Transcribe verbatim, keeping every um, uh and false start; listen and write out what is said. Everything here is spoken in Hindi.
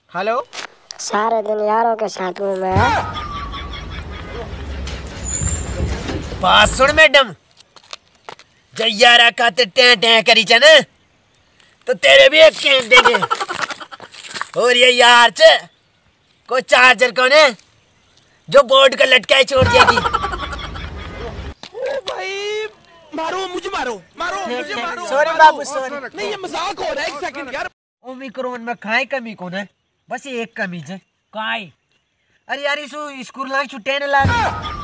हेलो। सारे दिन यारों के साथ हूँ मैं। बात सुन मैडम, जो यारा खाते टें टें करी च ना तो तेरे भी एक केंट देंगे। और ये यार च को चार्जर कौन है जो बोर्ड का लटकाए छोड़ देगी। भाई मारो मुझे, मारो मारो मुझे, मारो। सॉरी बाबू सॉरी। नहीं ये मजाक हो रहा है, एक सेकंड यार। ओमिक्रॉन में खाए कमी कौन है, बस एक कमी है। काय अरे यार इसको स्कूल लाग छुट्टियां ना लाग